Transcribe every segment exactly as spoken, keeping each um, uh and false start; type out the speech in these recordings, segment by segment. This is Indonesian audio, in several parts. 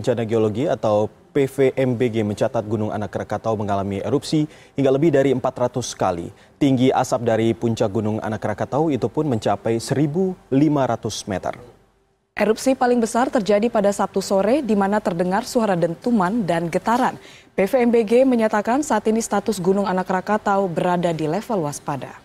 Bencana Geologi atau P V M B G mencatat Gunung Anak Krakatau mengalami erupsi hingga lebih dari empat ratus kali. Tinggi asap dari puncak Gunung Anak Krakatau itu pun mencapai seribu lima ratus meter. Erupsi paling besar terjadi pada Sabtu sore di mana terdengar suara dentuman dan getaran. P V M B G menyatakan saat ini status Gunung Anak Krakatau berada di level waspada.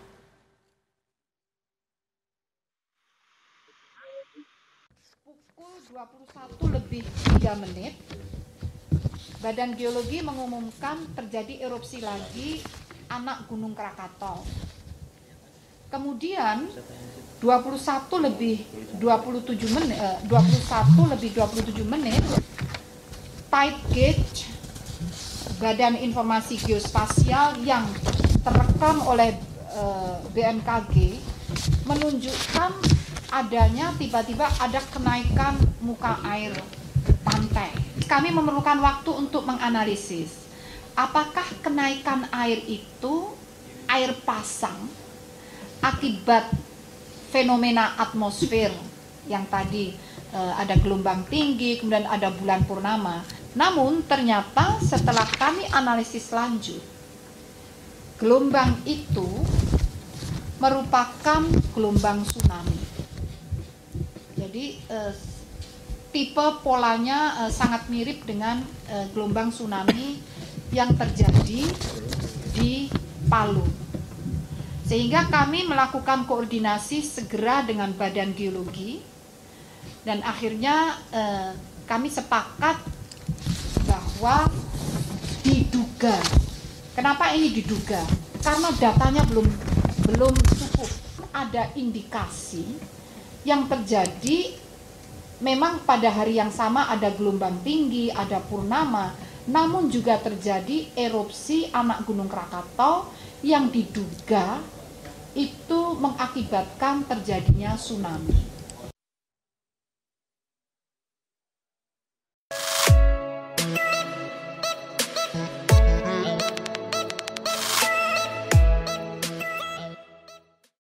Pukul dua puluh satu lebih tiga menit, Badan Geologi mengumumkan terjadi erupsi lagi anak Gunung Krakatau. Kemudian dua puluh satu lebih dua puluh tujuh menit, dua puluh satu lebih dua puluh tujuh menit, tide gauge Badan Informasi Geospasial yang terekam oleh uh, B M K G menunjukkan adanya tiba-tiba ada kenaikan muka air pantai. Kami memerlukan waktu untuk menganalisis apakah kenaikan air itu air pasang akibat fenomena atmosfer yang tadi uh, ada gelombang tinggi, kemudian ada bulan purnama. Namun ternyata setelah kami analisis lanjut, gelombang itu merupakan gelombang tsunami. Jadi uh, tipe polanya uh, sangat mirip dengan uh, gelombang tsunami yang terjadi di Palu. Sehingga kami melakukan koordinasi segera dengan Badan Geologi dan akhirnya eh, kami sepakat bahwa diduga. Kenapa ini diduga? Karena datanya belum belum cukup. Ada indikasi yang terjadi memang pada hari yang sama ada gelombang tinggi, ada purnama, namun juga terjadi erupsi anak Gunung Krakatau yang diduga itu mengakibatkan terjadinya tsunami.